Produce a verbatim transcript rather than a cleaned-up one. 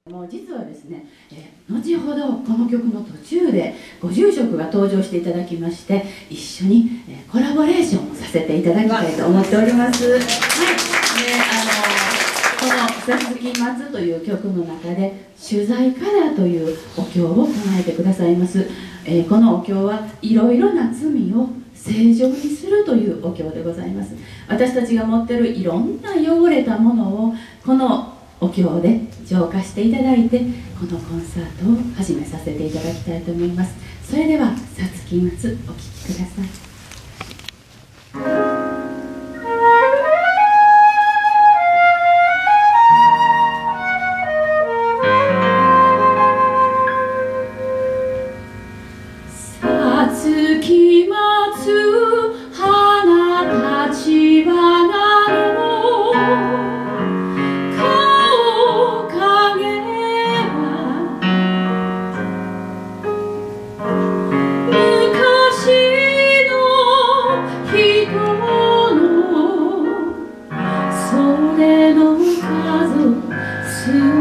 もう実はですね、えー、後ほどこの曲の途中でご住職が登場していただきまして、一緒に、えー、コラボレーションをさせていただきたいと思っております。はい、で、あのー、この「さつきまつ」という曲の中で「取材から」というお経を唱えてくださいます。えー、このお経はいろいろな罪を正常にするというお経でございます。私たちが持っているいろんな汚れたものをこのお経で浄化していただいて、このコンサートを始めさせていただきたいと思います。それでは「さつきまつ」お聴きください。さつきまつ花立ち花の顔影は昔の人のそれの数